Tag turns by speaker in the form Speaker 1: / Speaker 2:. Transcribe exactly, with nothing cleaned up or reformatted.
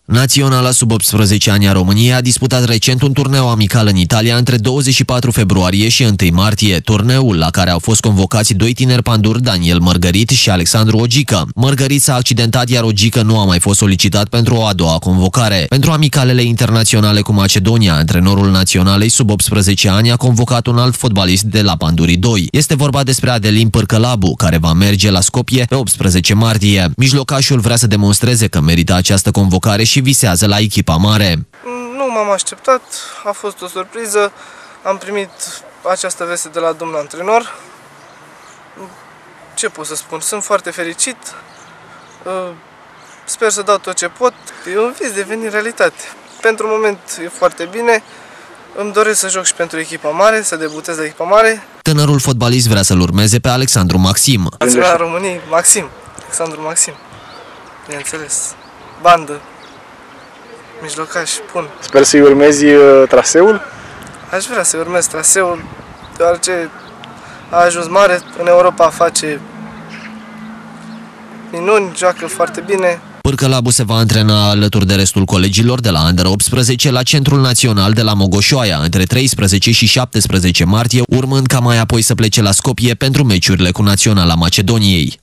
Speaker 1: Naționala sub optsprezece ani a României a disputat recent un turneu amical în Italia între douăzeci și patru februarie și întâi martie, turneul la care au fost convocați doi tineri panduri, Daniel Mărgărit și Alexandru Ogică. Mărgărit s-a accidentat, iar Ogică nu a mai fost solicitat pentru o a doua convocare. Pentru amicalele internaționale cu Macedonia, antrenorul naționalei sub optsprezece ani a convocat un alt fotbalist de la Pandurii doi. Este vorba despre Adelin Pârcălabu, care va merge la Skopje pe optsprezece martie. Mijlocașul vrea să demonstreze că merită această convocare și visează la echipa mare.
Speaker 2: Nu m-am așteptat, a fost o surpriză, am primit această veste de la domnul antrenor. Ce pot să spun, sunt foarte fericit, sper să dau tot ce pot, e un vis deveni realitate. Pentru moment e foarte bine, îmi doresc să joc și pentru echipa mare, să debutez la echipa mare.
Speaker 1: Tânărul fotbalist vrea să-l urmeze pe Alexandru Maxim.
Speaker 2: Naționala României, Maxim, Alexandru Maxim, bineînțeles, bandă. Mijlocaș, bun.
Speaker 3: Sper să-i urmezi traseul?
Speaker 2: Aș vrea să-i urmez traseul, deoarece a ajuns mare, în Europa face minuni, joacă foarte bine.
Speaker 1: Pârcălabu se va antrena alături de restul colegilor de la Under optsprezece la Centrul Național de la Mogoșoaia între treisprezece și șaptesprezece martie, urmând ca mai apoi să plece la Skopje pentru meciurile cu Naționala Macedoniei.